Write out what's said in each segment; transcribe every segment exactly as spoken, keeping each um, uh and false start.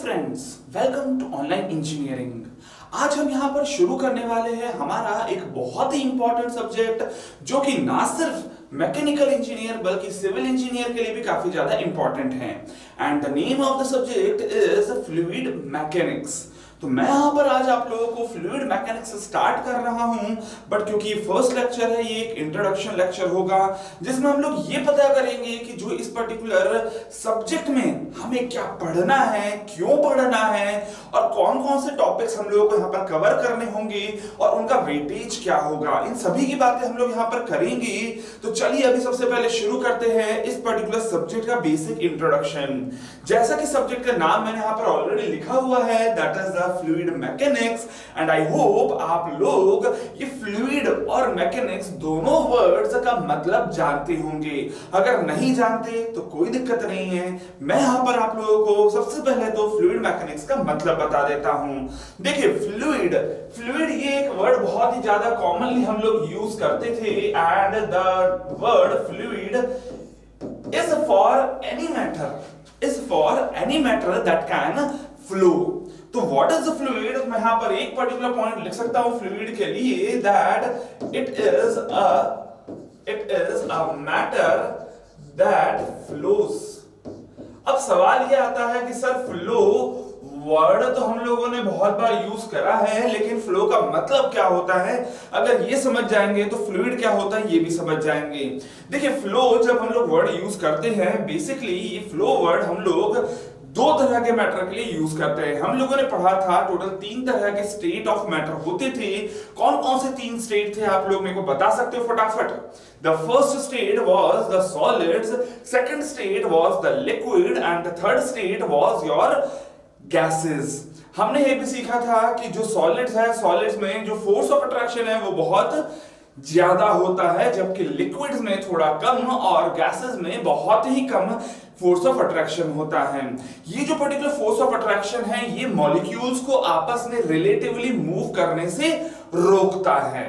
Friends, welcome to online engineering. आज हम यहाँ पर शुरू करने वाले हैं हमारा एक बहुत ही इंपॉर्टेंट सब्जेक्ट, जो कि ना सिर्फ मैकेनिकल इंजीनियर बल्कि सिविल इंजीनियर के लिए भी काफी ज्यादा इंपॉर्टेंट है। And the name of the subject is fluid mechanics. तो मैं यहाँ पर आज आप लोगों को फ्लूइड मैकेनिक्स स्टार्ट कर रहा हूँ, बट क्योंकि फर्स्ट लेक्चर है, ये एक इंट्रोडक्शन लेक्चर होगा जिसमें हम लोग ये पता करेंगे कि जो इस पर्टिकुलर सब्जेक्ट में हमें क्या पढ़ना है, क्यों पढ़ना है और कौन कौन से टॉपिक्स हम लोगों को यहाँ पर कवर करने होंगे और उनका वेटेज क्या होगा। इन सभी की बातें हम लोग यहाँ पर करेंगे। तो चलिए अभी सबसे पहले शुरू करते हैं इस पर्टिकुलर सब्जेक्ट का बेसिक इंट्रोडक्शन। जैसा कि सब्जेक्ट का नाम मैंने यहाँ पर ऑलरेडी लिखा हुआ है, that is the fluid mechanics. And I hope आप लोग ये फ्लूइड और मैकेनिक्स दोनों वर्ड्स का मतलब जानते होंगे। अगर नहीं जानते तो कोई दिक्कत नहीं है, मैं यहां पर आप लोगों को सबसे पहले तो फ्लूइड मैकेनिक्स का मतलब बता देता हूं। देखिए फ्लूइड फ्लूइड ये एक वर्ड बहुत ही ज्यादा कॉमनली हम लोग यूज करते थे। And the word fluid is for any matter is for any matter that can flow. तो व्हाट इज द फ्लूइड? मैं यहां पर एक पर्टिकुलर पॉइंट लिख सकता हूं फ्लूइड के लिए, that it is a it is a matter that flows. अब सवाल ये आता है कि सर फ्लो वर्ड तो हम लोगों ने बहुत बार यूज करा है, लेकिन फ्लो का मतलब क्या होता है? अगर ये समझ जाएंगे तो फ्लूइड क्या होता है ये भी समझ जाएंगे। देखिए फ्लो जब हम लोग वर्ड यूज करते हैं, बेसिकली ये फ्लो वर्ड हम लोग दो तरह के मैटर के लिए यूज करते हैं। हम लोगों ने पढ़ा था टोटल तीन तरह के स्टेट ऑफ मैटर होते थे। कौन कौन से तीन स्टेट थे आप लोग मेरे को बता सकते हो फटाफट? The first state was the solids, second state was the liquid and the third state was your gases. हमने ये भी सीखा था कि जो सॉलिड्स है, सॉलिड्स में जो फोर्स ऑफ अट्रैक्शन है वो बहुत ज्यादा होता है, जबकि लिक्विड्स में थोड़ा कम और गैसेस में बहुत ही कम फोर्स ऑफ अट्रैक्शन होता है। ये जो पर्टिकुलर फोर्स ऑफ अट्रैक्शन है, ये मॉलिक्यूल्स को आपस में रिलेटिवली मूव करने से रोकता है।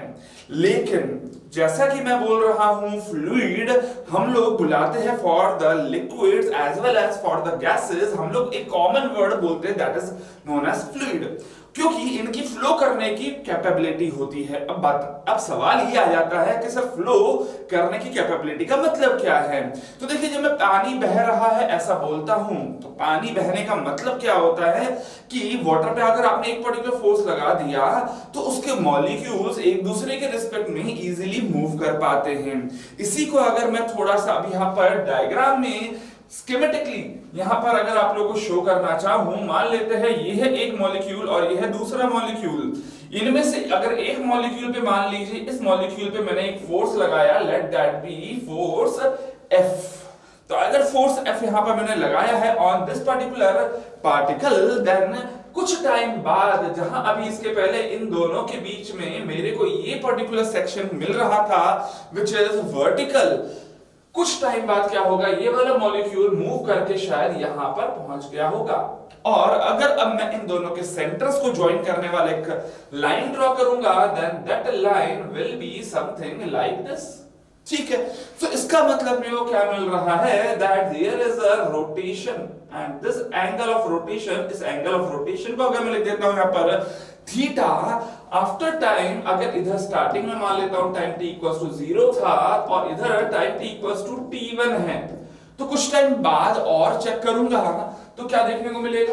लेकिन जैसा कि मैं बोल रहा हूं, फ्लूइड हम लोग बुलाते हैं for the liquids as well as for the gases. हम लोग एक कॉमन वर्ड बोलते हैं that is known as fluid, क्योंकि इनकी फ्लो करने की कैपेबिलिटी होती है। अब बात अब सवाल ये आ जाता है कि सर फ्लो करने की कैपेबिलिटी का मतलब क्या है? तो देखिए जब मैं पानी बह रहा है ऐसा बोलता हूं, तो पानी बहने का मतलब क्या होता है कि वाटर पे अगर आपने एक पर्टिकुलर फोर्स लगा दिया तो उसके मॉलिक्यूल्स एक दूसरे के रिस्पेक्ट में इजीली मूव कर पाते हैं। इसी को अगर मैं थोड़ा सा अभी यहां पर डायग्राम में स्कीमेटिकली यहां पर अगर आप लोगों को शो करना चाहूं, मान लेते हैं ये है एक मॉलिक्यूल और ये है दूसरा मॉलिक्यूल। इनमें से अगर एक मॉलिक्यूल पे मान लीजिए इस मॉलिक्यूल पे मैंने एक फोर्स लगाया, let that be force F। तो अगर फोर्स F यहां पर मैंने लगाया है on this particular particle, then कुछ टाइम बाद, जहां अभी इसके पहले इन दोनों के बीच में मेरे को ये पर्टिकुलर सेक्शन मिल रहा था विच इज वर्टिकल, कुछ टाइम बाद क्या होगा, ये वाला मॉलिक्यूल मूव करके शायद यहां पर पहुंच गया होगा। और अगर अब मैं इन दोनों के सेंटर्स को ज्वाइन करने वाले एक लाइन ड्रॉ करूंगा, then that line will be something like this. ठीक है, तो इसका मतलब मेरे को क्या मिल रहा है, that there is a rotation and this angle of rotation, इस एंगल ऑफ रोटेशन को अगर मैं लिख देता हूं यहां पर थीटा, आफ्टर टाइम, अगर इधर स्टार्टिंग में मान लेता हूं time t equals to zero था और इधर time t equals to T one है, तो कुछ टाइम बाद और चेक करूंगा तो क्या देखने को मिलेगा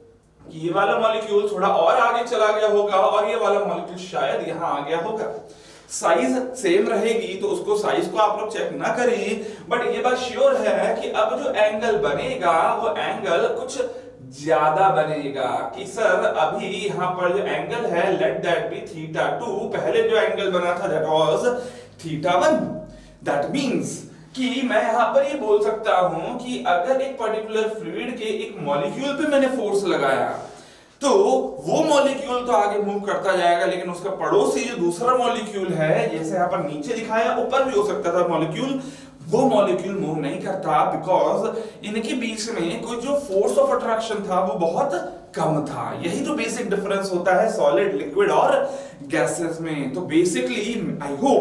कि ये वाला मॉलिक्यूल थोड़ा और आगे चला गया होगा और ये वाला मॉलिक्यूल शायद यहां आ गया होगा। साइज सेम रहेगी तो उसको साइज को आप लोग चेक ना करें, बट ये बात श्योर है कि अब जो एंगल बनेगा वो एंगल कुछ ज्यादा बनेगा। कि सर अभी यहां पर जो एंगल है let that be theta two, पहले जो एंगल बना था that was theta one. That means कि मैं यहां पर ये बोल सकता हूं कि अगर एक पर्टिकुलर फ्लूइड के एक मॉलिक्यूल पे मैंने फोर्स लगाया तो वो मॉलिक्यूल तो आगे मूव करता जाएगा, लेकिन उसका पड़ोसी जो दूसरा मॉलिक्यूल है, जैसे यहां पर नीचे दिखाया, ऊपर भी हो सकता था मॉलिक्यूल, वो मॉलिक्यूल मूव नहीं करता बिकॉज इनके बीच में कोई जो फोर्स ऑफ अट्रैक्शन था वो बहुत कम था। यही तो बेसिक डिफरेंस होता है सॉलिड, लिक्विड और गैसेस में। तो बेसिकली आई होप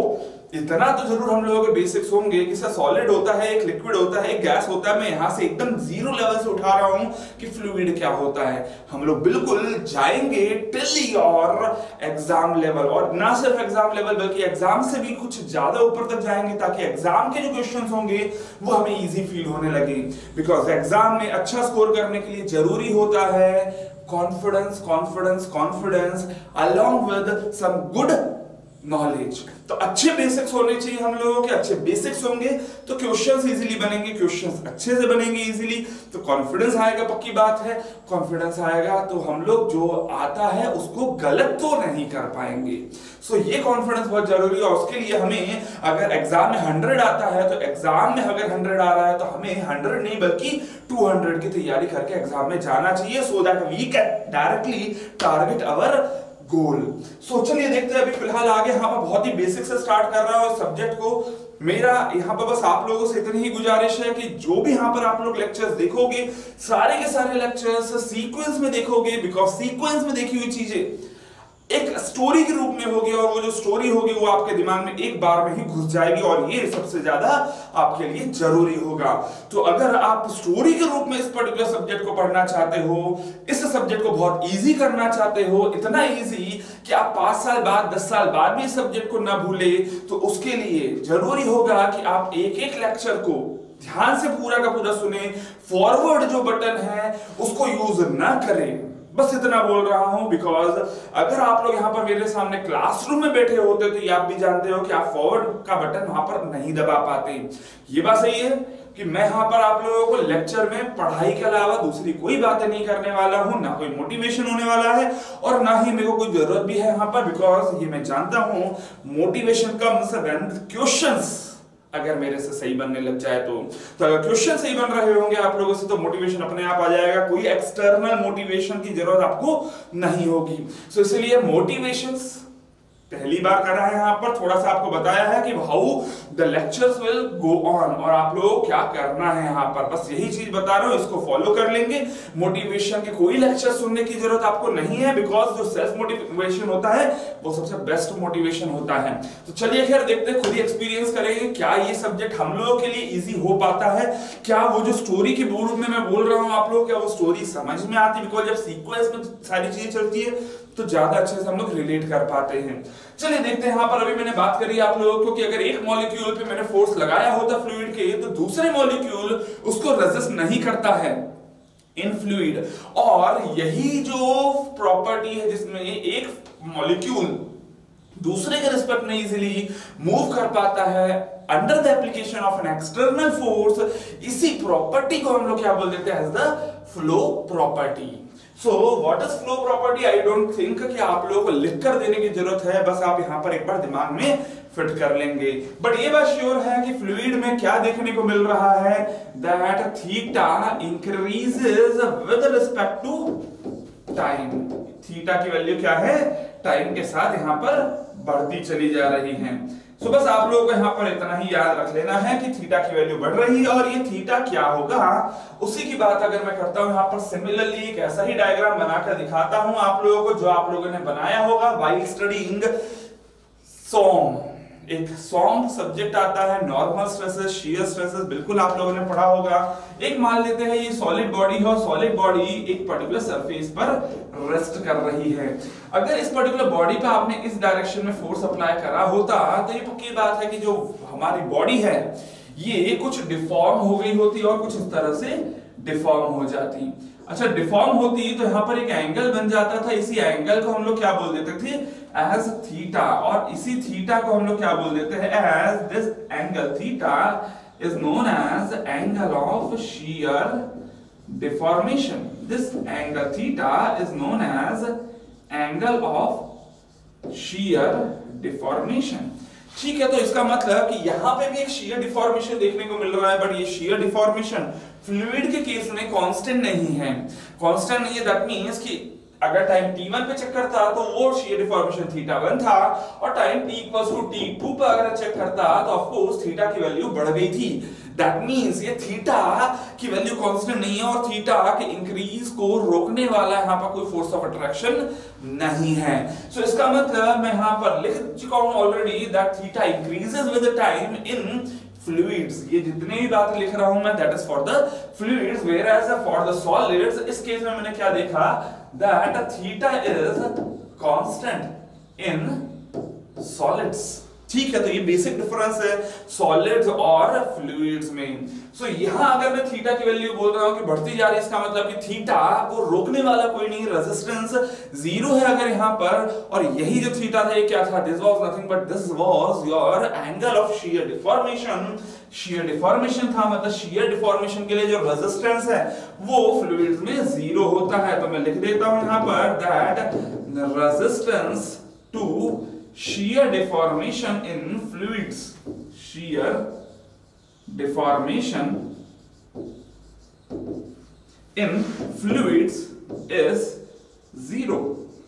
इतना तो जरूर हम लोगों के बेसिक्स होंगे कि सर सॉलिड होता है, एक लिक्विड होता है, एक गैस होता है। मैं यहाँ से एकदम जीरो लेवल से उठा रहा हूँ कि फ्लूइड क्या होता है। हम लोग बिल्कुल जाएंगे टिल और एग्जाम लेवल, और ना सिर्फ एग्जाम लेवल बल्कि एग्जाम से भी कुछ ज्यादा ऊपर तक जाएंगे, ताकि एग्जाम के जो क्वेश्चंस होंगे वो हमें इजी फील होने लगे। बिकॉज एग्जाम में अच्छा स्कोर करने के लिए जरूरी होता है confidence, confidence, confidence along with some good knowledge. तो अच्छे बेसिक्स होने चाहिए हम लोगों के। अच्छे बेसिक्स होंगे तो क्वेश्चंस इजीली बनेंगे, क्वेश्चंस अच्छे से बनेंगे इजीली, तो कॉन्फिडेंस आएगा, पक्की बात है। कॉन्फिडेंस आएगा तो हम लोग जो आता है उसको गलत तो नहीं कर पाएंगे। सो so, ये कॉन्फिडेंस बहुत जरूरी है। और उसके लिए हमें अगर एग्जाम में हंड्रेड आता है तो एग्जाम में अगर हंड्रेड आ रहा है तो हमें हंड्रेड नहीं बल्कि टू हंड्रेड की तैयारी करके एग्जाम में जाना चाहिए, so that we can directly target our goal. So चलिए देखते हैं। अभी फिलहाल आगे यहाँ पर बहुत ही बेसिक से स्टार्ट कर रहा हूँ सब्जेक्ट को। मेरा यहाँ पर बस आप लोगों से इतनी ही गुजारिश है कि जो भी यहाँ पर आप लोग लेक्चर्स देखोगे, सारे के सारे लेक्चर्स सीक्वेंस में देखोगे, बिकॉज सीक्वेंस में देखी हुई चीजें एक स्टोरी के रूप में होगी, और वो जो स्टोरी होगी वो आपके दिमाग में एक बार में ही घुस जाएगी, और ये सबसे ज्यादा आपके लिए जरूरी होगा। तो अगर आप स्टोरी के रूप में इस पर्टिकुलर सब्जेक्ट को पढ़ना चाहते हो, इस सब्जेक्ट को बहुत इजी करना चाहते हो, इतना इजी कि आप पांच साल बाद, दस साल बाद भी इस सब्जेक्ट को ना भूले, तो उसके लिए जरूरी होगा कि आप एक एक लेक्चर को ध्यान से पूरा का पूरा सुने। फॉरवर्ड जो बटन है उसको यूज ना करें, बस इतना बोल रहा हूं। बिकॉज अगर आप लोग यहाँ पर मेरे सामने क्लासरूम में बैठे होते तो ये आप भी जानते हो कि आप फॉरवर्ड का बटन वहां पर नहीं दबा पाते। ये बात सही है कि मैं यहाँ पर आप लोगों को लेक्चर में पढ़ाई के अलावा दूसरी कोई बातें नहीं करने वाला हूं, ना कोई मोटिवेशन होने वाला है और ना ही मेरे को कोई जरूरत भी है यहाँ पर। बिकॉज ये मैं जानता हूं मोटिवेशन कम्स व्हेन क्वेश्चंस अगर मेरे से सही बनने लग जाए तो तो अगर क्वेश्चन सही बन रहे होंगे आप लोगों से तो मोटिवेशन अपने आप आ जाएगा। कोई एक्सटर्नल मोटिवेशन की जरूरत आपको नहीं होगी। सो इसलिए मोटिवेशंस पहली बार कर रहा है यहाँ पर, थोड़ा सा आपको बताया है कि how the lectures will go on और आप लोगों को क्या करना है यहाँ पर, बस यही चीज बता रहा हूँ, इसको फॉलो कर लेंगे। मोटिवेशन के कोई लेक्चर सुनने की जरूरत आपको नहीं है, बिकॉज जो सेल्फ मोटिवेशन होता है वो सबसे बेस्ट मोटिवेशन होता है। तो चलिए खैर देखते हैं, खुद ही एक्सपीरियंस करेंगे क्या ये सब्जेक्ट हम लोगों के लिए इजी हो पाता है, क्या वो जो स्टोरी के रूप में मैं बोल रहा हूँ आप लोग, क्या वो स्टोरी समझ में आती है। बिकॉज जब सीक्वेंस में सारी चीजें चलती है तो ज्यादा अच्छे से हम लोग रिलेट कर पाते हैं। चलिए देखते हैं यहाँ पर। अभी मैंने बात करी आप लोगों को कि अगर एक मॉलिक्यूल पे मैंने फोर्स लगाया होता फ्लूइड के, तो दूसरे मॉलिक्यूल उसको रेजिस्ट नहीं करता है इन फ्लूइड। और यही जो प्रॉपर्टी है जिसमें एक मॉलिक्यूल दूसरे के रिस्पेक्ट में इजीली मूव कर पाता है under the application of an external force, इसी प्रॉपर्टी को हम लोग क्या बोल देते हैं, as the flow property. So what is flow property? I don't think कि आप लोगों को लिख कर देने की जरूरत है, बस आप यहां पर एक बार दिमाग में फिट कर लेंगे। बट ये बात श्योर है कि फ्लूइड में क्या देखने को मिल रहा है, that theta increases with respect to time. Theta की वैल्यू क्या है, टाइम के साथ यहां पर बढ़ती चली जा रही है। सो so, बस आप लोगों को यहाँ पर इतना ही याद रख लेना है कि थीटा की वैल्यू बढ़ रही है, और ये थीटा क्या होगा उसी की बात अगर मैं करता हूँ यहाँ पर सिमिलरली एक ऐसा ही डायग्राम बनाकर दिखाता हूँ आप लोगों को, जो आप लोगों ने बनाया होगा व्हाइल स्टडीइंग सॉम। एक सॉम सब्जेक्ट आता है, नॉर्मल स्ट्रेसेस, शियर स्ट्रेसेस, बिल्कुल आप लोगों ने पढ़ा होगा। एक मान लेते हैं ये सॉलिड बॉडी है, और सॉलिड बॉडी एक पर्टिकुलर सरफेस पर रेस्ट कर रही है। अगर इस पर्टिकुलर बॉडी पे आपने इस डायरेक्शन में फोर्स अप्लाई करा होता तो ये पक्की बात है कि जो हमारी बॉडी है ये कुछ डिफॉर्म हो गई होती और कुछ इस तरह से डिफॉर्म हो जाती। अच्छा, डिफॉर्म होती तो यहाँ पर एक एंगल बन जाता था, इसी एंगल को हम लोग क्या बोल देते थे, एज थीटा। और इसी थीटा को हम लोग क्या बोल देते हैं, as this angle theta is known as angle of shear deformation. This angle theta is known as angle of shear deformation. ठीक है, तो इसका मतलब कि यहां पे भी एक शियर डिफॉर्मेशन देखने को मिल रहा है, बट ये शियर डिफॉर्मेशन फ्लूइड के केस में कांस्टेंट नहीं है। कांस्टेंट नहीं है, दैट मींस कि अगर टाइम टी वन पे चेक करता तो वो शियर डिफॉर्मेशन थीटा वन था, और time t equals to T two पर अगर चेक करता तो ऑफ कोर्स थीटा की वैल्यू बढ़ गई थी। दैट मींस ये थीटा की वैल्यू कांस्टेंट नहीं है और थीटा के इंक्रीज को रोकने वाला यहाँ पर कोई फोर्स ऑफ अट्रैक्शन नहीं है। सो so, इसका मतलब मैं यहाँ पर लिख चुका हूं already that theta increases with time in fluids. ये जितने भी बात लिख रहा हूं मैं that is for the fluids, whereas for the solids इस केस में मैंने क्या देखा that theta is constant in solids. ठीक है, तो ये बेसिक डिफरेंस है सॉलिड्स और फ्लूइड्स में। सो so, यहां अगर मैं थीटा की वैल्यू बोल रहा हूं कि बढ़ती जा रही है, इसका मतलब कि थीटा को रोकने वाला कोई नहीं, रेजिस्टेंस जीरो है अगर यहां पर, और यही जो थीटा था ये क्या था, this was nothing but this was your angle of shear deformation. Shear deformation था, मतलब शियर डिफॉर्मेशन के लिए जो रेजिस्टेंस है वो फ्लूइड्स में जीरो होता है। तो मैं लिख देता हूं यहां पर that resistance to shear deformation in fluids, shear deformation in fluids is zero।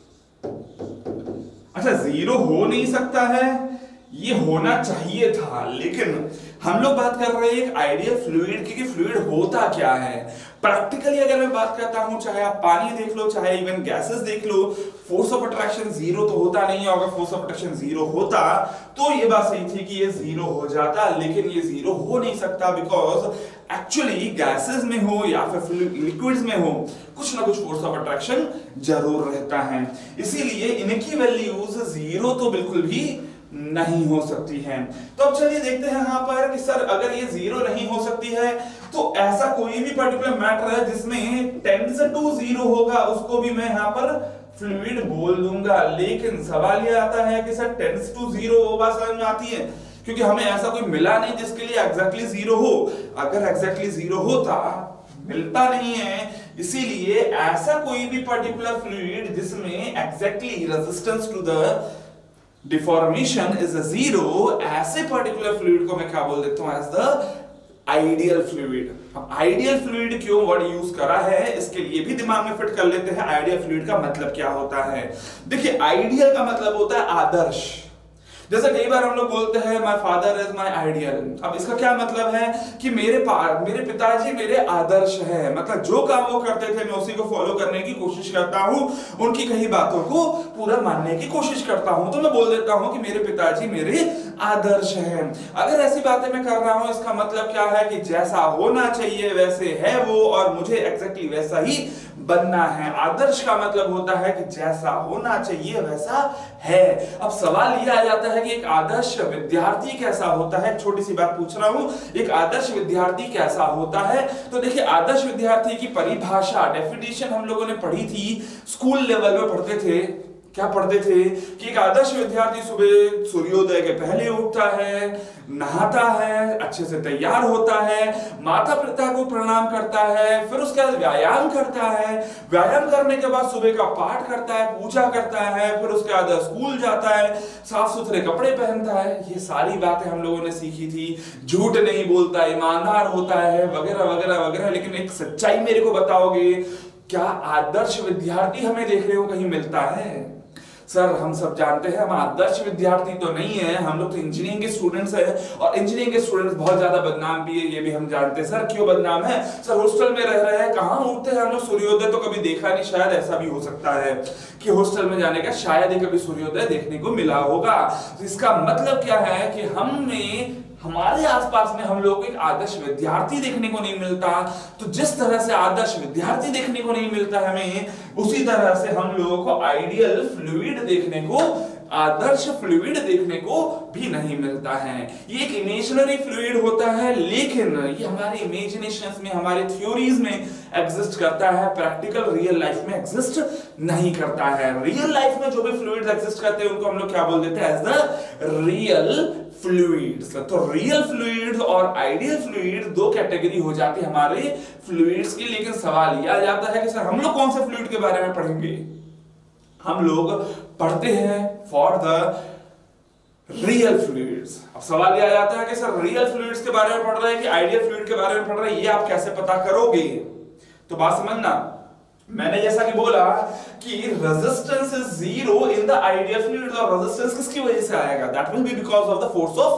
अच्छा, जीरो हो नहीं सकता है, ये होना चाहिए था, लेकिन हम लोग बात कर रहे हैं एक आइडियल फ्लूइड की, कि फ्लूइड होता क्या है। प्रैक्टिकली अगर मैं बात करता हूं, चाहे आप पानी देख लो, चाहे इवन गैसेस देख लो, फोर्स ऑफ अट्रैक्शन जीरो तो होता नहीं है। अगर फोर्स ऑफ अट्रैक्शन जीरो होता तो ये बात सही थी कि ये जीरो हो जाता, लेकिन ये जीरो हो नहीं सकता बिकॉज एक्चुअली गैसेस में हो या फिर लिक्विड्स में हो कुछ ना कुछ फोर्स ऑफ अट्रैक्शन जरूर रहता है, इसीलिए इनकी वैल्यूज जीरो तो बिल्कुल भी नहीं हो सकती हैं। तो अब चलिए देखते हैं यहां पर कि सर अगर ये जीरो नहीं हो सकती है तो ऐसा कोई भी पर्टिकुलर मैटर है जिसमें टेंड्स टू जीरो होगा, उसको भी मैं यहां पर फ्लूइड बोल दूंगा। लेकिन सवाल ये आता है कि सर टेंड्स टू जीरो वो बात समझ में आती है, क्योंकि हमें ऐसा कोई मिला नहीं जिसके लिए एग्जैक्टली जीरो हो। अगर एग्जैक्टली जीरो होता, मिलता नहीं है, इसीलिए ऐसा कोई भी पर्टिकुलर फ्लूइड जिसमें exactly resistance to the deformation is a zero, ऐसे पर्टिकुलर फ्लूइड को मैं क्या बोल देता हूं, एज द आइडियल फ्लूइड। अब आइडियल फ्लूइड क्यों वर्ड यूज करा है, इसके लिए भी दिमाग में फिट कर लेते हैं आइडियल फ्लूइड का मतलब क्या होता है। देखिए, आइडियल का मतलब होता है आदर्श। जैसे कई बार हम लोग बोलते हैं my father is my ideal. अब इसका क्या मतलब है कि मेरे मेरे पिताजी मेरे आदर्श है, मतलब जो काम वो करते थे मैं उसी को फॉलो करने की कोशिश करता हूं, उनकी कही बातों को पूरा मानने की कोशिश करता हूं, तो मैं बोल देता हूं कि मेरे पिताजी मेरे आदर्श है। अगर ऐसी बातें मैं कर रहा हूं, इसका मतलब क्या है कि जैसा होना चाहिए वैसे है वो, और मुझे एग्जैक्टली वैसा ही बनना है। आदर्श का मतलब होता है कि जैसा होना चाहिए वैसा है। अब सवाल यह आ जाता है कि एक आदर्श विद्यार्थी कैसा होता है। छोटी सी बात पूछ रहा हूं, एक आदर्श विद्यार्थी कैसा होता है। तो देखिए, आदर्श विद्यार्थी की परिभाषा, डेफिनेशन हम लोगों ने पढ़ी थी, स्कूल लेवल में पढ़ते थे। क्या पढ़ते थे कि एक आदर्श विद्यार्थी सुबह सूर्योदय के पहले उठता है, नहाता है, अच्छे से तैयार होता है, माता पिता को प्रणाम करता है, फिर उसके बाद व्यायाम करता है, व्यायाम करने के बाद सुबह का पाठ करता है, पूजा करता है, फिर उसके बाद स्कूल जाता है, साफ सुथरे कपड़े पहनता है। ये सारी बातें हम लोगों ने सीखी थी। झूठ नहीं बोलता, ईमानदार होता है, वगैरह वगैरह वगैरह। लेकिन एक सच्चाई मेरे को बताओगे, क्या आदर्श विद्यार्थी हमें देखने को कहीं मिलता है? सर हम सब जानते हैं हम आदर्श विद्यार्थी तो नहीं है, हम लोग तो इंजीनियरिंग के स्टूडेंट्स हैं, और इंजीनियरिंग के स्टूडेंट्स बहुत ज्यादा बदनाम भी है, ये भी हम जानते हैं। सर क्यों बदनाम है? सर हॉस्टल में रह रहे हैं, कहां उठते हैं हम लोग, सूर्योदय तो कभी देखा नहीं। शायद ऐसा भी हो सकता है कि हॉस्टल में जाने का शायद ही कभी सूर्योदय देखने को मिला होगा। तो इसका मतलब क्या है कि हमें हमारे आसपास में हम लोग को एक आदर्श विद्यार्थी देखने को नहीं मिलता। तो जिस तरह से आदर्श विद्यार्थी देखने को नहीं मिलता हमें, उसी तरह से हम लोगों को आइडियल फ्लूइड देखने को, आदर्श फ्लूइड देखने को भी नहीं मिलता है। ये एक इमेजिनरी फ्लूइड होता है, लेकिन ये हमारे इमेजिनेशंस में, हमारे थ्योरीज में एग्जिस्ट करता है, प्रैक्टिकल रियल लाइफ में एग्जिस्ट नहीं करता है। रियल लाइफ में जो भी फ्लूइड्स एग्जिस्ट करते हैं उनको हम लोग क्या बोल देते हैं, एज द रियल फ्लूइड्स। तो रियल फ्लूइड्स और आइडियल फ्लूइड दो कैटेगरी हो जाती है हमारे फ्लूइड्स की। लेकिन सवाल यह आ जाता है कि सर हम लोग कौन से फ्लूइड के बारे में पढ़ेंगे? हम लोग पढ़ते हैं फॉर द रियल फ्लूइड्स। अब सवाल यह आ जाता है कि सर रियल फ्लूइड्स के बारे में पढ़ रहे हैं कि आइडियल फ्लूइड के बारे में पढ़ रहे हैं, ये आप कैसे पता करोगे? तो बात समझना, मैंने जैसा कि बोला कि resistance is zero in the ideal fluid, और रेजिस्टेंस किसकी वजह से आएगा? That will be because of the force of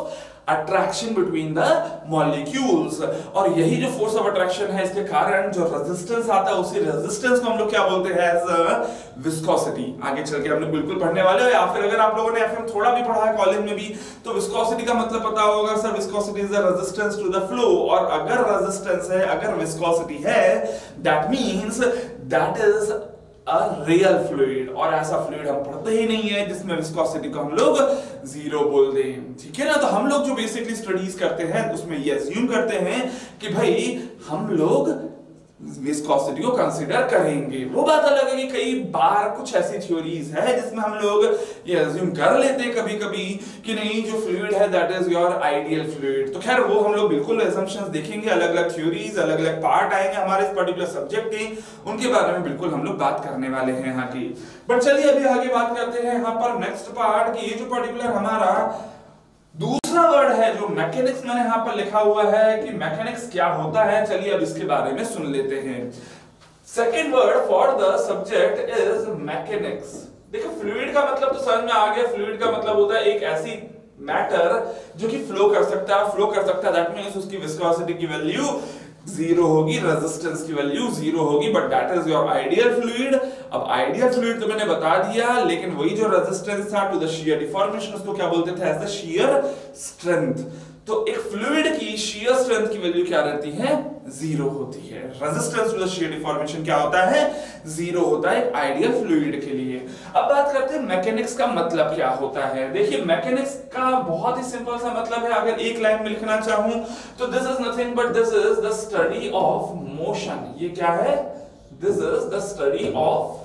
attraction between the molecules. और यही जो फोर्स ऑफ अट्रैक्शन है, इसके कारण जो रेजिस्टेंस आता है, उसी रेजिस्टेंस को हम लोग क्या बोलते हैं, एज विस्कोसिटी। आगे चल के हम लोग बिल्कुल पढ़ने वाले हो, या फिर अगर आप लोगों ने एफएम थोड़ा भी पढ़ा है कॉलेज में भी, तो विस्कोसिटी का मतलब पता होगा sir, viscosity is the resistance to the flow. और अगर रेजिस्टेंस है, अगर विस्कोसिटी है, that means that is a real fluid. और ऐसा फ्लूइड हम पढ़ते ही नहीं है जिसमें विस्कोसिटी को हम लोग जीरो बोल दें, ठीक है ना। तो हम लोग जो बेसिकली स्टडीज करते हैं उसमें ये अज्यूम करते हैं कि भाई हम लोग विस्कोसिटी को कंसीडर करेंगे। वो बात अलग है कि कई बार कुछ ऐसी थ्योरीज है जिसमें हम लोग ये अज्यूम कर लेते हैं कभी कभी कि नहीं, जो फ्लूइड है that is your ideal fluid. तो खैर वो हम लोग बिल्कुल असम्पशंस देखेंगे, अलग अलग थ्योरीज, अलग अलग पार्ट आएंगे हमारे इस पर्टिकुलर सब्जेक्ट के, उनके बारे में बिल्कुल हम लोग बात करने वाले हैं यहाँ की। बट चलिए अभी आगे बात करते हैं यहाँ पर नेक्स्ट पार्ट की। ये जो पर्टिकुलर हमारा दूसरा वर्ड है जो मैकेनिक्स, मैंने यहां पर लिखा हुआ है कि मैकेनिक्स क्या होता है, चलिए अब इसके बारे में सुन लेते हैं। Second word for the subject is mechanics. देखो फ्लूइड का मतलब तो समझ में आ गया, फ्लूइड का मतलब होता है एक ऐसी मैटर जो कि फ्लो कर सकता है, फ्लो कर सकता है, दैट मींस उसकी विस्कोसिटी की वैल्यू जीरो होगी, रेजिस्टेंस की वैल्यू जीरो होगी, but that is your ideal fluid. अब आइडियल फ्लूइड तो मैंने बता दिया, लेकिन वही जो रेजिस्टेंस था टू द शियर डिफॉर्मेशन, उसको क्या बोलते थे, एज द शियर स्ट्रेंथ। तो एक फ्लूइड की शियर स्ट्रेंथ की वैल्यू क्या रहती है, जीरो होती है। Resistance to the shear deformation क्या होता है, जीरो होता है आइडियल फ्लूइड के लिए। अब बात करते हैं मैकेनिक्स का मतलब क्या होता है। देखिए मैकेनिक्स का बहुत ही सिंपल सा मतलब है, अगर एक लाइन में लिखना चाहूं तो this is nothing but this is the study of motion. ये क्या है, this is the study of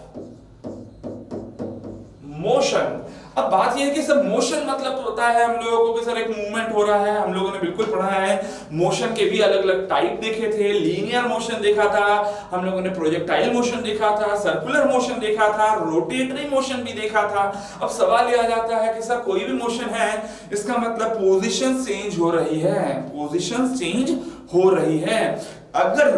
motion. अब बात यह है कि सर मोशन मतलब तो पता है हम लोगों को कि सर एक मूवमेंट हो रहा है, हम लोगों ने बिल्कुल पढ़ा है। मोशन के भी अलग अलग टाइप देखे थे, लीनियर मोशन देखा था, हम लोगों ने प्रोजेक्टाइल मोशन देखा था, सर्कुलर मोशन देखा था, रोटेटरी मोशन भी देखा था। अब सवाल यह आ जाता है कि सर कोई भी मोशन है, इसका मतलब पोजीशन चेंज हो रही है, पोजीशन चेंज हो रही है। अगर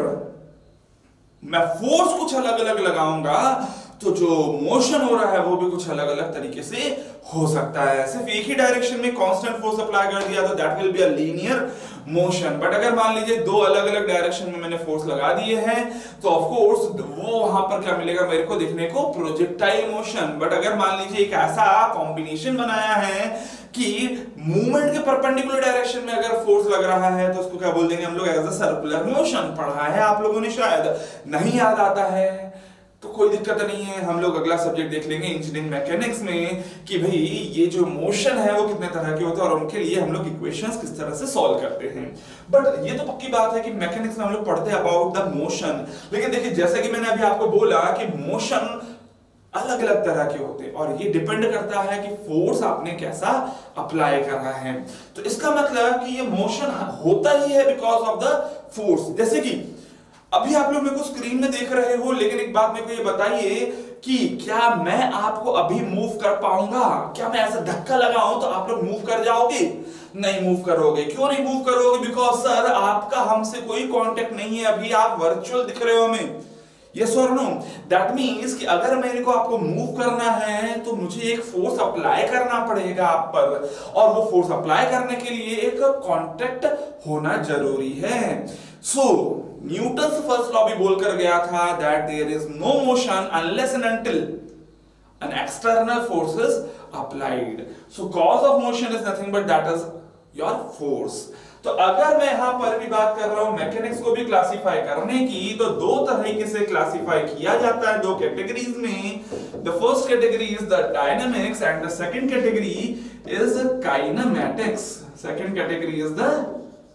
मैं फोर्स कुछ अलग अलग लगाऊंगा तो जो मोशन हो रहा है वो भी कुछ अलग अलग तरीके से हो सकता है। सिर्फ एक ही डायरेक्शन में कांस्टेंट फोर्स अप्लाई कर दिया तो that will be a linear motion. But अगर मान लीजिए दो अलग अलग डायरेक्शन में मैंने फोर्स लगा दिए हैं तो ऑफ कोर्स वो वहां पर क्या मिलेगा मेरे को देखने को, प्रोजेक्टाइल मोशन। बट अगर मान लीजिए एक ऐसा कॉम्बिनेशन बनाया है कि मूवमेंट के परपेंडिकुलर डायरेक्शन में अगर फोर्स लग रहा है तो उसको क्या बोल देंगे हम लोग, एज अ सर्कुलर मोशन। पढ़ा है आप लोगों ने, शायद नहीं याद आता है तो कोई दिक्कत नहीं है, हम लोग अगला सब्जेक्ट देख लेंगे इंजीनियरिंग मैकेनिक्स में कि भाई ये जो मोशन है वो कितने तरह के होते हैं और उनके लिए हम लोग इक्वेशंस किस तरह से सॉल्व करते हैं। बट ये तो पक्की बात है कि मैकेनिक्स में हम लोग पढ़ते हैं अबाउट द मोशन। लेकिन देखिए जैसे कि मैंने अभी आपको बोला कि मोशन अलग अलग तरह के होते हैं और ये डिपेंड करता है कि फोर्स आपने कैसा अप्लाई करना है। तो इसका मतलब कि ये मोशन होता ही है बिकॉज ऑफ द फोर्स। जैसे कि अभी आप लोग मेरे को स्क्रीन में देख रहे हो, लेकिन एक बात मेरे को ये बताइए कि क्या मैं आपको अभी मूव कर पाऊंगा? क्या मैं ऐसा धक्का लगाऊं तो आप लोग मूव कर जाओगे? नहीं मूव करोगे। क्यों नहीं मूव करोगे? बिकॉज सर आपका हमसे कोई कांटेक्ट नहीं है, अभी आप वर्चुअल दिख रहे हो हमें। यस और नो? दैट मींस कि अगर मेरे को आपको मूव करना है तो मुझे एक फोर्स अप्लाई करना पड़ेगा आप पर, और वो फोर्स अप्लाई करने के लिए एक कांटेक्ट होना जरूरी है। सो न्यूटन्स फर्स्ट लॉ भी बोलकर गया था that there is no motion unless and until an external force is applied. So cause of motion is nothing but that is your force. तो अगर मैं यहां पर भी बात कर रहा हूं मैकेनिक्स को भी क्लासिफाई करने की, तो दो तरीके से क्लासिफाई किया जाता है, दो कैटेगरीज में। The first category is the dynamics and the second category is kinematics. Second category is the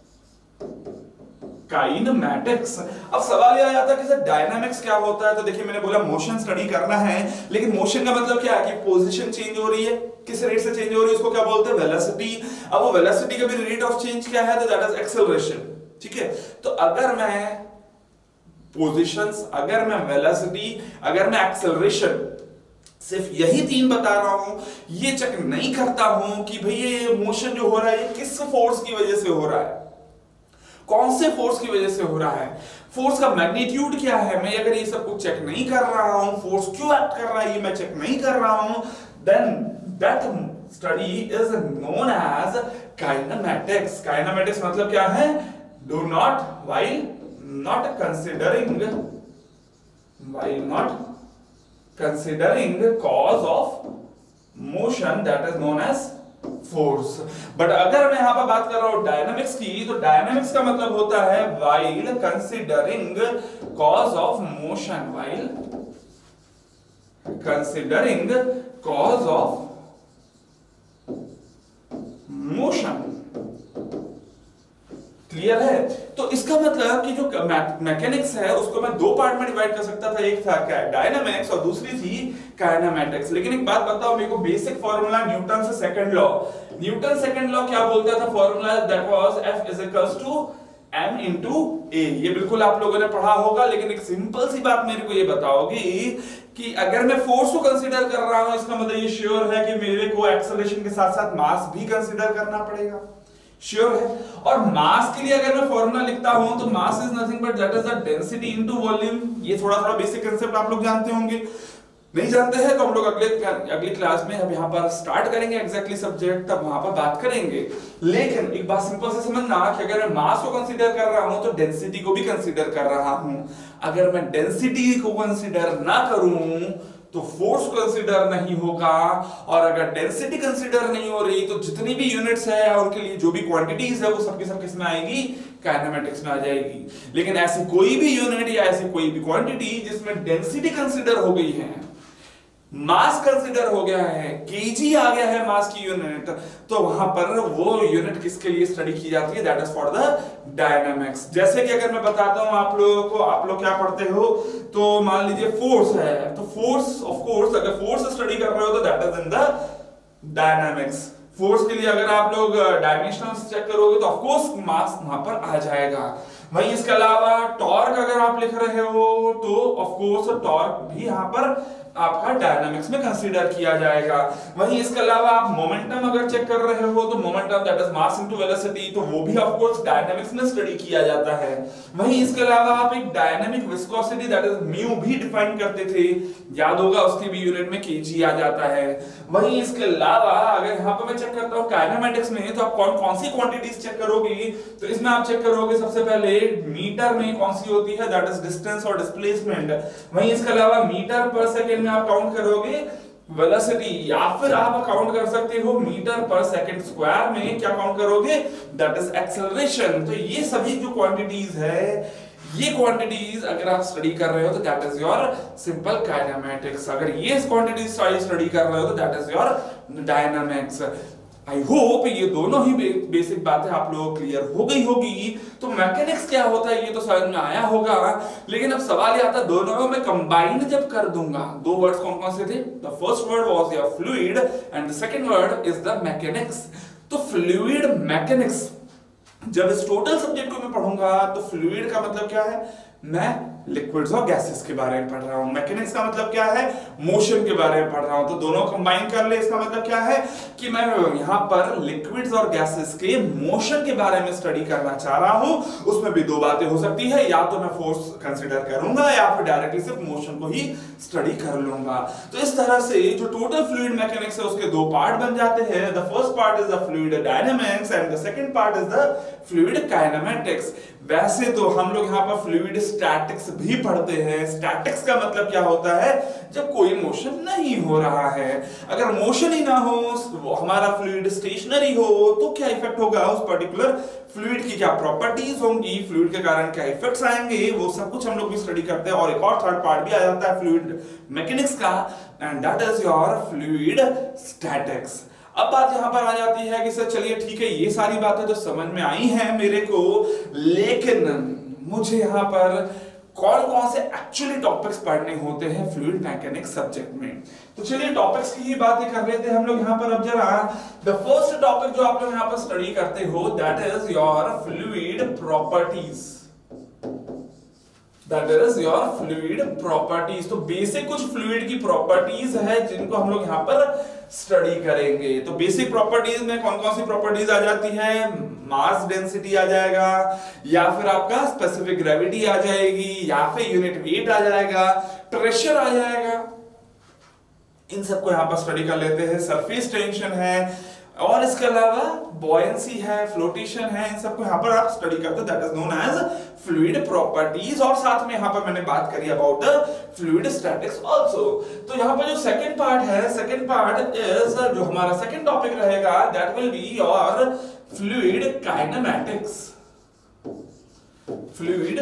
kinematics. अब सवाल यह आता है कि सर डायनामिक्स क्या होता है? तो देखिए मैंने बोला मोशन स्टडी करना है, लेकिन मोशन का मतलब क्या है कि पोजीशन चेंज हो रही है, किस रेट से चेंज हो रही है उसको क्या बोलते हैं, वेलोसिटी। अब वो वेलोसिटी का भी रेट ऑफ चेंज क्या है, तो दैट इज एक्सेलरेशन। ठीक है, तो अगर मैं पोजीशंस, अगर मैं वेलोसिटी, अगर मैं एक्सेलरेशन, सिर्फ यही तीन बता रहा हूं, ये चेक नहीं करता हूं कि भाई ये मोशन जो हो रहा है ये किस फोर्स की वजह से हो रहा है, कौन से फोर्स की वजह से हो रहा है, फोर्स का मैग्नीट्यूड क्या है, मैं अगर ये सब कुछ चेक नहीं कर रहा हूं, फोर्स क्यों एक्ट कर रहा है ये मैं चेक नहीं कर रहा हूं, then that study is known as kinematics. Kinematics मतलब क्या है? Do not, while not considering, while not considering cause of motion, that is known as force. But अगर मैं यहां पर बात कर रहा हूं डायनामिक्स की, तो डायनामिक्स का मतलब होता है while considering cause of motion, while considering cause of motion. Clear है? तो इसका मतलब कि जो मैकेनिक्स है उसको मैं दो पार्ट में डिवाइड कर सकता था, एक था क्या डायनामिक्स और दूसरी थी काइनेमैटिक्स. लेकिन एक बात बताओ मेरे को, बेसिक फॉर्मूला न्यूटन से second law, Newton second law क्या बोलता था formula? That was F is equals to m into a. ये बिल्कुल आप लोगों ने पढ़ा होगा. लेकिन एक सिंपल सी बात मेरे को ये बताओगी कि अगर मैं फोर्स को कंसीडर कर रहा हूं, इसका मतलब ये श्योर है कि मेरे को एक्सेलरेशन के साथ साथ मास भी कंसीडर करना पड़ेगा. श्योर है? और मास के लिए अगर मैं फॉर्मूला लिखता हूं तो mass is nothing but that is the density into volume. ये थोड़ा थोड़ा बेसिक कांसेप्ट आप लोग जानते होंगे. नहीं जानते हैं तो हम लोग अगले अगली क्लास में अब यहाँ पर स्टार्ट करेंगे एग्जैक्टली सब्जेक्ट, तब वहां पर बात करेंगे. लेकिन एक बात सिंपल से समझना कि अगर मैं मास को कंसीडर कर रहा हूं तो डेंसिटी को भी कंसीडर कर रहा हूं. अगर मैं डेंसिटी को कंसीडर ना करूं तो फोर्स कंसीडर नहीं होगा. और अगर डेंसिटी कंसीडर नहीं हो रही तो जितनी भी यूनिट्स है उनके लिए जो भी क्वांटिटीज है वो सबकी सब किस में आएगी? काइनेमैटिक्स में आ जाएगी. लेकिन ऐसी कोई भी यूनिट या ऐसी कोई भी क्वांटिटी जिसमें डेंसिटी कंसीडर हो गई है, मास कंसीडर हो गया है, केजी आ गया है मास की यूनिट, तो वहां पर वो यूनिट किसके लिए स्टडी की जाती है? That is for the dynamics. जैसे कि अगर मैं बताता हूं आप लोगों को, आप लोग क्या पढ़ते हो, तो मान लीजिए फोर्स है, तो फोर्स ऑफ कोर्स अगर फोर्स स्टडी कर रहे हो तो that is in the dynamics. Force के लिए अगर आप लोग डायमेंशनल्स चेक करोगे तो ऑफ कोर्स मास वहां पर आ जाएगा. वहीं इसके अलावा टॉर्क अगर आप लिख रहे हो तो ऑफ कोर्स टॉर्क भी यहां पर आपका डायनामिक्स में कंसीडर किया जाएगा. वहीं इसके अलावा आप मोमेंटम अगर चेक कर रहे हो तो momentum that is mass into velocity, तो वो भी ऑफ कोर्स डायनामिक्स में स्टडी किया जाता है. वहीं इसके अलावा आप एक dynamic viscosity that is mu भी डिफाइन करते थे, याद होगा, उसकी भी यूनिट में केजी आ जाता है. वहीं इसके अलावा अगर यहां पर मैं चेक करता हूं काइनेमैटिक्स में, तो आप कौन कौन सी क्वांटिटीज चेक करोगे, तो इसमें आप चेक करोगे सबसे पहले मीटर में कौन सी होती है, दैट इज डिस्टेंस और डिस्प्लेसमेंट. वहीं इसके अलावा मीटर पर सेकंड में आप काउंट करोगे वेलोसिटी, या फिर आप काउंट कर सकते हो मीटर पर सेकंड स्क्वायर में क्या काउंट करोगे, दैट इज एक्सेलरेशन. तो ये सभी जो क्वांटिटीज है, ये क्वांटिटीज अगर आप स्टडी कर रहे हो तो that is your simple kinematics. अगर ये क्वांटिटीज स्टडी कर रहे हो तो that is your dynamics. I hope ये दोनों ही बे, बेसिक बातें आप लोगों को क्लियर हो गई होगी. तो मैकेनिक्स क्या होता है ये तो समझ में आया होगा. लेकिन अब सवाल ये आता है दोनों में कंबाइन जब कर दूंगा, दो वर्ड्स कौन कौन से थे? The first word was your fluid and the second word is the mechanics. तो फ्लूइड मैकेनिक्स जब इस टोटल सब्जेक्ट को मैं पढ़ूंगा तो फ्लूइड का मतलब क्या है? मैं लिक्विड्स और गैसेस के बारे में पढ़ रहा हूं. मैकेनिक्स का मतलब क्या है? मोशन के बारे में पढ़ रहा हूं. तो दोनों कंबाइन कर ले, इसका मतलब क्या है कि मैं यहां पर लिक्विड्स और गैसेस के मोशन के बारे में स्टडी करना चाह रहा हूं. उसमें भी दो बातें हो सकती है, या तो मैं फोर्स कंसीडर करूंगा या फिर डायरेक्टली सिर्फ मोशन को ही स्टडी कर लूंगा. तो इस तरह से जो टोटल फ्लूइड मैकेनिक्स है उसके दो पार्ट बन जाते हैं. The first part is the fluid dynamics and the second part is the fluid kinematics. वैसे तो हम लोग यहाँ पर फ्लूइड स्टैटिक्स भी पढ़ते हैं. स्टैटिक्स का मतलब क्या होता है? जब कोई मोशन नहीं हो रहा है. अगर मोशन ही ना हो, हमारा फ्लूइड स्टेशनरी हो, तो क्या इफेक्ट होगा उस पर्टिकुलर फ्लूइड की, क्या प्रॉपर्टीज होंगी, फ्लूइड के कारण क्या इफेक्ट्स आएंगे, वो सब कुछ हम लोग भी स्टडी करते हैं. और एक और थर्ड पार्ट भी आ जाता है फ्लूइड मैकेनिक्स का, and that is your fluid statics. अब बात यहां पर आ जाती है कि सर चलिए ठीक है, ये सारी बातें तो समझ में आई हैं मेरे को, लेकिन मुझे यहां पर कौन कौन से एक्चुअली टॉपिक्स पढ़ने होते हैं फ्लूइड मैकेनिक्स सब्जेक्ट में. तो चलिए टॉपिक्स की ही बातें कर लेते हैं हम लोग यहां पर. अब जरा द फर्स्ट टॉपिक जो आप लोग यहां पर स्टडी करते हो that is your fluid properties. That is your fluid properties. तो बेसिक कुछ फ्लूइड की प्रॉपर्टीज है जिनको हम लोग यहां पर स्टडी करेंगे. तो बेसिक प्रॉपर्टीज में कौन कौन सी प्रॉपर्टीज आ जाती है? मास डेंसिटी आ जाएगा, या फिर आपका स्पेसिफिक ग्रेविटी आ जाएगी, या फिर यूनिट वेट आ जाएगा, प्रेशर आ जाएगा, इन सबको यहाँ पर स्टडी कर लेते हैं। सरफेस टेंशन है और इसके अलावा बॉयंसी है, फ्लोटेशन है, इन सबको यहाँ पर आप स्टडी करते हो, that is known as fluid properties. और साथ में यहाँ पर मैंने बात करी about the fluid statics also. तो यहाँ पर जो सेकंड पार्ट है, सेकंड पार्ट इज जो हमारा सेकंड टॉपिक रहेगा, that will be your fluid kinematics. Fluid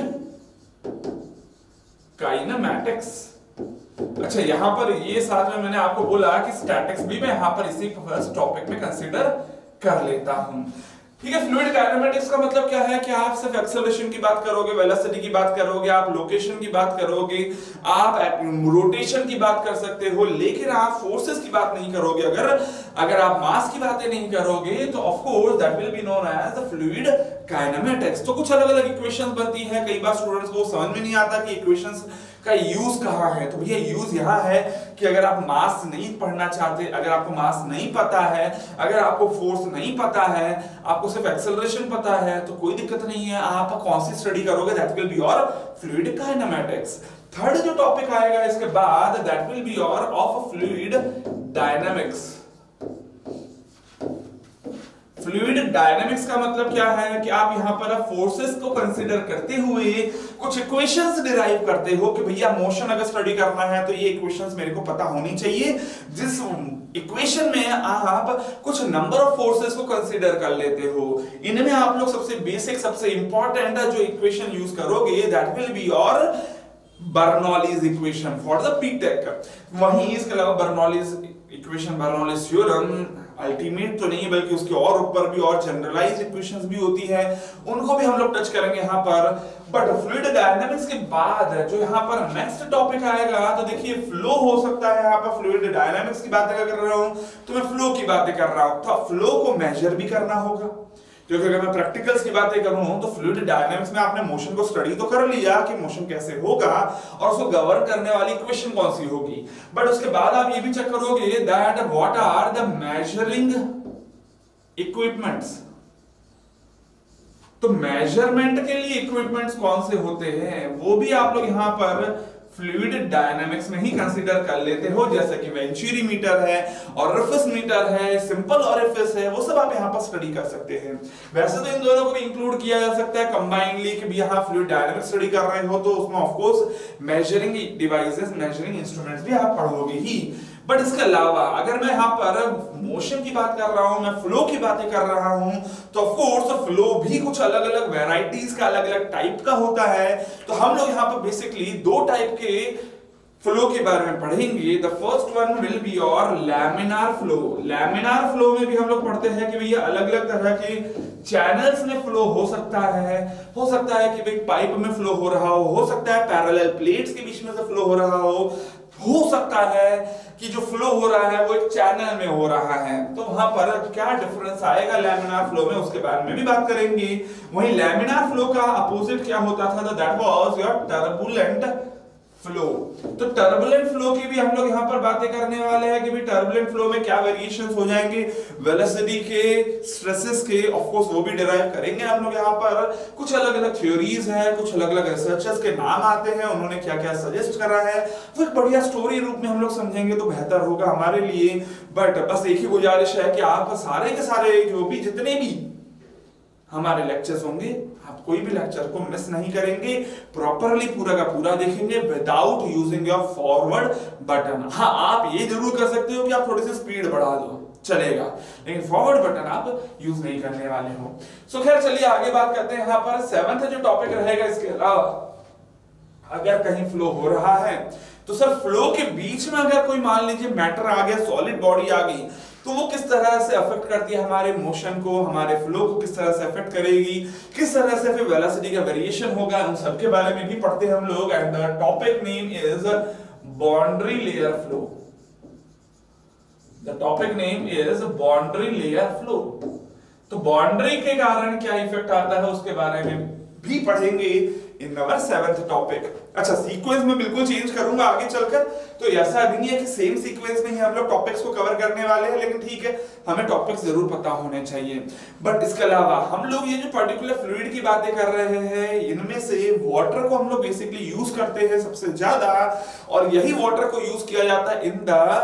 kinematics. अच्छा, यहां पर ये साथ में मैंने आपको बोला कि स्टैटिक्स भी मैं यहां पर इसी फर्स्ट टॉपिक में कंसीडर कर लेता हूं। ठीक है, फ्लूइड काइनेमैटिक्स का मतलब क्या है कि आप सिर्फ एक्सेलरेशन की बात करोगे, वेलोसिटी की बात करोगे, आप लोकेशन की बात करोगे, आप रोटेशन की बात कर सकते हो, लेकिन आप फोर्सेस की बात नहीं करोगे। अगर अगर आप मास की बातें नहीं करोगे तो of course that will be known as the fluid kinematics. तो कुछ अलग अलग इक्वेशंस बनती हैं, कई बार स्टूडेंट्स को समझ में नहीं आता कि इक्वेशंस का यूज कहां है। तो भैया यूज यहां है कि अगर आप मास नहीं पढ़ना चाहते, अगर आपको मास नहीं पता है, अगर आपको फोर्स नहीं पता है, आपको सिर्फ एक्सेलरेशन पता है, तो कोई दिक्कत नहीं है, आप कौन सी स्टडी करोगे, that will be your fluid kinematics. Third जो टॉपिक आएगा इसके बाद, that will be your of fluid dynamics. Fluid dynamics का मतलब क्या है कि आप यहां पर फोर्सेस को कंसीडर करते हुए कुछ इक्वेशंस डिराइव करते हो कि भैया मोशन अगर स्टडी करना है तो ये इक्वेशंस मेरे को पता होनी चाहिए, जिस इक्वेशन में आप कुछ नंबर ऑफ फोर्सेस को कंसीडर कर लेते हो। इनमें आप लोग सबसे बेसिक, सबसे इंपॉर्टेंट जो इक्वेशन यूज करोगे, that will be your Bernoulli's equation for the पीटेक। वहीं इसके अलावा Bernoulli's equation, Bernoulli's theorem ultimate तो नहीं बल्कि उसके और ऊपर भी और जनरलाइज्ड इक्वेशंस भी होती है, उनको भी हम लोग टच करेंगे यहाँ पर। बट फ्लूइड डायनामिक्स के बाद जो यहाँ पर नेक्स्ट टॉपिक आएगा, तो देखिए फ्लो हो सकता है। यहाँ पर फ्लूइड डायनामिक्स की बातें कर रहा हूँ तो मैं फ्लो की बातें कर रहा हूँ, तो फ्लो को मेजर भी करना होगा, क्योंकि अगर मैं प्रैक्टिकल्स की बातें करूं तो फ्लूइड डायनामिक्स में आपने मोशन को स्टडी तो कर लिया कि मोशन कैसे होगा और उसको गवर्न करने वाली इक्वेशन कौन सी होगी, बट उसके बाद आप ये भी चेक करोगे that what are the measuring equipments. तो मेजरमेंट के लिए इक्विपमेंट्स कौन से होते हैं वो भी आप लोग यहां पर फ्लूइड डायनामिक्स में ही कंसीडर कर लेते हो, जैसे कि वेंचुरीमीटर है, ऑरिफिस मीटर है, सिंपल ऑरिफिस है, वो सब आप यहाँ पर स्टडी कर सकते हैं। वैसे तो इन दोनों को भी इंक्लूड किया जा सकता है कंबाइनली कि भी यहाँ फ्लूइड डायनामिक्स स्टडी कर रहे हो तो उसमें of course measuring devices, measuring instruments भी आप पढ़ोगे ही। बट इसके अलावा अगर मैं यहाँ पर मोशन की बात कर रहा हूं, मैं फ्लो की बातें कर रहा हूं, तो ऑफ कोर्स फ्लो भी कुछ अलग अलग वैरायटीज का, अलग अलग टाइप का होता है। तो हम लोग यहाँ पर बेसिकली दो टाइप के फ्लो के बारे में पढ़ेंगे। The first one will be your laminar flow. Laminar flow में भी हम लोग पढ़ते हैं कि भैया अलग अलग तरह के चैनल्स में फ्लो हो सकता है। हो सकता है कि भाई पाइप में फ्लो हो रहा हो, हो सकता है पैरेलल प्लेट्स के बीच में से फ्लो हो रहा हो हो सकता है कि जो फ्लो हो रहा है वो एक चैनल में हो रहा है। तो वहां पर क्या डिफरेंस आएगा लैमिनार फ्लो में, उसके बारे में भी बात करेंगे। वहीं लैमिनार फ्लो का अपोजिट क्या होता था, that was your turbulent flow. तो टर्बुलेंट फ्लो की भी हम लोग यहां पर बातें करने वाले हैं कि भी टर्बुलेंट फ्लो में क्या वेरिएशंस हो जाएंगे, वेलोसिटी के, स्ट्रेसेस के, ऑफ कोर्स वो भी डिराइव करेंगे हम लोग यहां पर। कुछ अलग अलग थ्योरीज है, कुछ अलग अलग रिसर्चर्स के नाम आते हैं, उन्होंने क्या क्या सजेस्ट करा है, वो एक बढ़िया स्टोरी रूप में हम लोग समझेंगे तो बेहतर होगा हमारे लिए। बट बस एक ही गुजारिश है कि आप सारे के सारे जो भी जितने भी हमारे लेक्चर्स होंगे, आप कोई भी लेक्चर को मिस नहीं करेंगे, प्रॉपरली पूरा का पूरा देखेंगे without using your forward button. हाँ, आप ये जरूर कर सकते हो कि आप थोड़ी सी स्पीड बढ़ा दो, चलेगा, लेकिन फॉरवर्ड बटन आप यूज नहीं करने वाले हो। सो खैर चलिए आगे बात करते हैं। यहाँ पर सेवंथ जो टॉपिक रहेगा, इसके अलावा अगर कहीं फ्लो हो रहा है तो सर फ्लो के बीच में अगर कोई मान लीजिए मैटर आ गया, सॉलिड बॉडी आ गई, तो वो किस तरह से अफेक्ट करती है हमारे मोशन को, हमारे फ्लो को किस तरह से अफेक्ट करेगी, किस तरह से फिर वेलोसिटी का वेरिएशन होगा, उन सब के बारे में भी पढ़ते हैं हम लोग। And the topic name is boundary layer flow. The topic name is boundary layer flow. तो बाउंड्री के कारण क्या इफेक्ट आता है उसके बारे में भी पढ़ेंगे इन अवर सेवेंथ टॉपिक। अच्छा, सीक्वेंस में बिल्कुल चेंज करूंगा आगे चलकर, तो ऐसा नहीं है कि सेम सीक्वेंस में ही हम लोग टॉपिक्स को कवर करने वाले हैं, लेकिन ठीक है, हमें टॉपिक्स जरूर पता होने चाहिए। बट इसके अलावा हम लोग ये जो पर्टिकुलर फ्लूइड की बातें कर रहे हैं, इनमें से वाटर को हम लोग बेसिकली यूज करते हैं सबसे ज्यादा, और यही वाटर को यूज किया जाता है इन द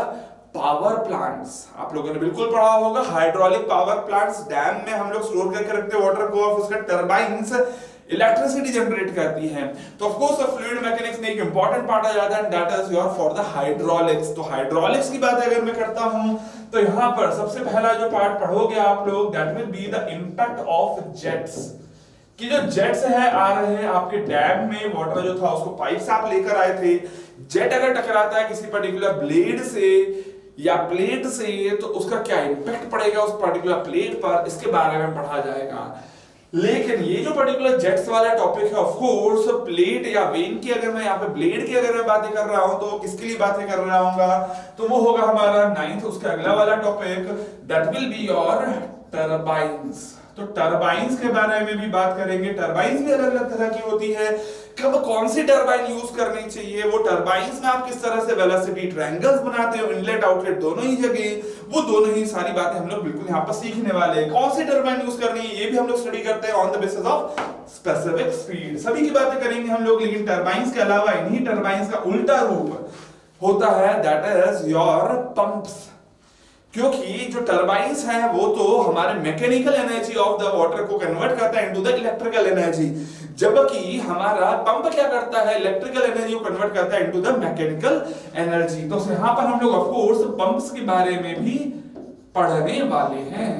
पावर प्लांट्स, आप लोगों ने बिल्कुल पढ़ा होगा, हाइड्रोलिक पावर प्लांट्स, डैम में हम लोग स्टोर करके रखते हैं वाटर को और उसका टरबाइंस इलेक्ट्रिसिटी जनरेट करती है। तो ऑफ कोर्स फ्लूइड मैकेनिक्स में एक इंपॉर्टेंट पार्ट आ जाता है, that is your for the hydraulics. तो हाइड्रोलिक्स की बात अगर मैं करता हूं तो यहां पर सबसे पहला जो पार्ट पढ़ोगे आप लोग, that will be the impact of jets, कि जो जेट्स है आ रहे हैं आपके डैम में, वाटर जो था उसको पाइप से आप लेकर आए थे, जेट अगर टकराता है किसी पर्टिकुलर ब्लेड से या प्लेट से तो उसका क्या इंपैक्ट पड़ेगा उस पर्टिकुलर प्लेट पर, इसके बारे में पढ़ा जाएगा। लेकिन ये जो पर्टिकुलर जेट्स वाला टॉपिक है, ऑफ कोर्स प्लेट या वेन की, अगर मैं यहाँ पे ब्लेड की अगर मैं बातें कर रहा हूं तो किसके लिए बातें कर रहा हूँ, तो वो होगा हमारा नाइन्थ, उसके अगला वाला topic, that will be your turbines. तो टरबाइंस के बारे में भी बात करेंगे। टरबाइंस भी अलग अलग तरह की होती है, कब कौन सी टरबाइन यूज करनी चाहिए, वो टरबाइंस में आप किस तरह से वेलोसिटी ट्रायंगल्स बनाते हो, इनलेट आउटलेट दोनों ही जगह, वो दोनों ही सारी बातें हम लोग बिल्कुल यहाँ पर सीखने वाले हैं। कौन सी टरबाइन यूज करनी है ये भी हम लोग स्टडी करते हैं on the basis of specific speed, सभी की बातें करेंगे हम लोग। लेकिन टरबाइंस के अलावा इन्हीं टरबाइंस का उल्टा रूप होता है, दैट इज योर पंप्स, क्योंकि जो टरबाइंस है वो तो हमारे mechanical energy of the water को कन्वर्ट करता है इनटू द इलेक्ट्रिकल एनर्जी, जबकि हमारा पंप क्या करता है, इलेक्ट्रिकल एनर्जी को कन्वर्ट करता है इनटू द मैकेनिकल एनर्जी। तो यहां पर हम लोग ऑफ कोर्स पंप्स के बारे में भी पढ़ने वाले हैं।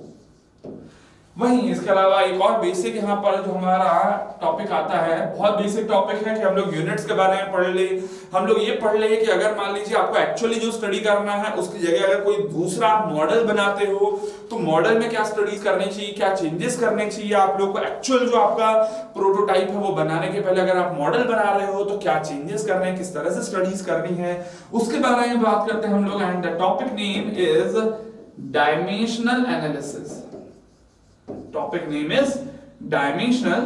वहीं इसके अलावा एक और बेसिक यहाँ पर जो हमारा टॉपिक आता है, बहुत बेसिक टॉपिक है कि हम लोग यूनिट्स के बारे में पढ़ ले। हम लोग ये पढ़ ले कि अगर मान लीजिए आपको एक्चुअली जो स्टडी करना है उसकी जगह अगर कोई दूसरा मॉडल बनाते हो तो मॉडल में क्या स्टडीज करनी चाहिए, क्या चेंजेस करने चाहिए आप लोग को, एक्चुअल जो आपका प्रोटोटाइप है वो बनाने के पहले अगर आप मॉडल बना रहे हो तो क्या चेंजेस करने हैं, किस तरह से स्टडीज करनी है, उसके बारे में बात करते हैं हम लोग। And the topic name is dimensional analysis. Topic name is dimensional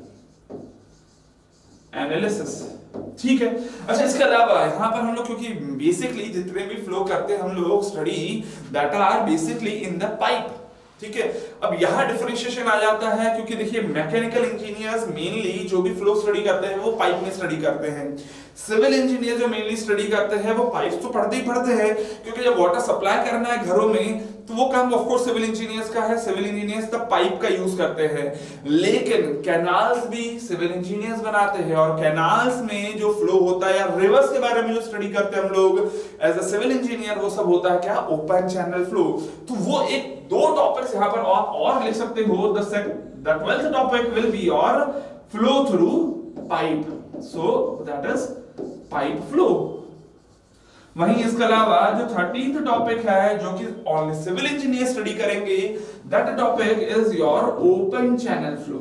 analysis, ठीक है। अच्छा, इसके अलावा यहां पर हम लोग क्योंकि बेसिकली जितने भी फ्लो करते हैं हम लोग study, that are basically in the pipe, ठीक है। अब यहां डिफरेंशिएशन आ जाता है क्योंकि देखिए मैकेनिकल इंजीनियर्स मेनली जो भी फ्लो स्टडी करते हैं वो पाइप में स्टडी करते हैं। सिविल इंजीनियर जो मेनली स्टडी करते हैं वो पाइप्स तो पढ़ते ही पढ़ते हैं, क्योंकि जब वाटर सप्लाई करना है घरों में तो वो काम ऑफ कोर्स सिविल इंजीनियर्स का है, सिविल इंजीनियर्स तब पाइप का यूज करते हैं। लेकिन कैनाल्स भी सिविल इंजीनियर्स बनाते हैं, और कैनाल्स में जो फ्लो होता है या रिवर्स के बारे में जो स्टडी करते हैं हम लोग एज अ सिविल इंजीनियर, वो सब होता है क्या, ओपन चैनल फ्लो। तो वो एक दो टॉपिक्स यहां पर और, और लिख सकते हो। The the twelfth topic will be your flow through pipe, so that is pipe flow. वहीं इसके अलावा जो थर्टीन्थ टॉपिक है जो कि ओनली सिविल इंजीनियर स्टडी करेंगे, that topic is your open channel flow.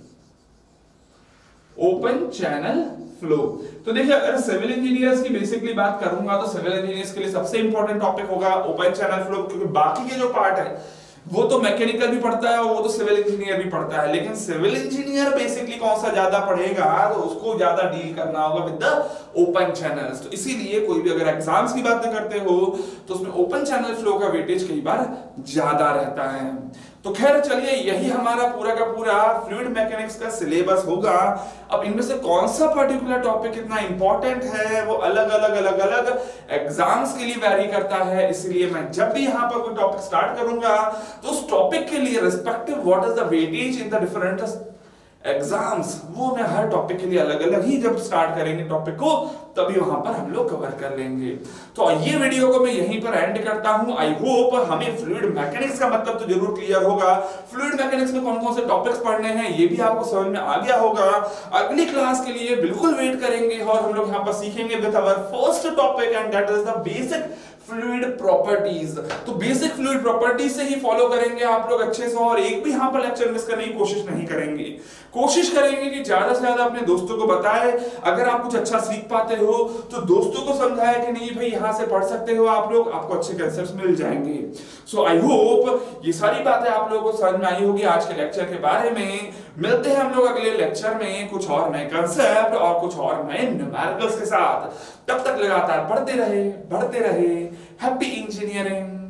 Open channel flow, तो देखिए अगर सिविल इंजीनियर्स की बेसिकली बात करूंगा तो सिविल इंजीनियर्स के लिए सबसे इंपॉर्टेंट टॉपिक होगा ओपन चैनल फ्लो, क्योंकि बाकी के जो पार्ट है वो तो मैकेनिकल भी पढ़ता है और वो तो सिविल इंजीनियर भी पढ़ता है। लेकिन सिविल इंजीनियर बेसिकली कौन सा ज्यादा पढ़ेगा, तो उसको ज्यादा डील करना होगा विद द ओपन चैनल्स। तो इसीलिए कोई भी अगर एग्जाम्स की बातें करते हो तो उसमें ओपन चैनल फ्लो का वेटेज कई बार ज्यादा रहता है। तो खैर चलिए, यही हमारा पूरा का पूरा फ्लूइड मैकेनिक्स का सिलेबस होगा। अब इनमें से कौन सा पर्टिकुलर टॉपिक कितना इंपॉर्टेंट है वो अलग अलग अलग अलग एग्जाम्स के लिए वैरी करता है, इसलिए मैं जब भी यहां पर कोई टॉपिक स्टार्ट करूंगा तो उस टॉपिक के लिए respective what is the weightage in the different exams, वो मैं हर टॉपिक के लिए अलग अलग ही जब स्टार्ट करेंगे टॉपिक को तभी वहां पर हम लोग कवर कर लेंगे। तो ये वीडियो को मैं यहीं पर एंड करता हूं। आई होप हमें फ्लूइड मैकेनिक्स का मतलब तो जरूर क्लियर होगा, फ्लूइड मैकेनिक्स में कौन कौन से टॉपिक्स पढ़ने हैं ये भी आपको समझ में आ गया होगा। अगली क्लास के लिए बिल्कुल वेट करेंगे और हम लोग यहाँ पर सीखेंगे with our first topic and that is the basic fluid properties. तो बेसिक फ्लूइड प्रॉपर्टीज से ही फॉलो करेंगे आप लोग अच्छे से, और एक भी यहां पर लेक्चर मिस करने की कोशिश नहीं करेंगे। कोशिश करेंगे कि ज्यादा से ज्यादा अपने दोस्तों को बताएं। अगर आप कुछ अच्छा सीख पाते हो तो दोस्तों को समझाएं कि नहीं भाई यहां से पढ़ सकते हो आप लोग, आपको अच्छे कंसेप्ट्स मिल जाएंगे। सो आई होप ये सारी बातें आप लोगों को समझ में आई होगी आज के लेक्चर के बारे में। मिलते हैं हम लोग अगले लेक्चर में कुछ और नए कंसेप्ट और कुछ और नए न्यूमेरिकल्स के साथ। तब तक लगातार पढ़ते रहे, बढ़ते रहे। Happy engineering.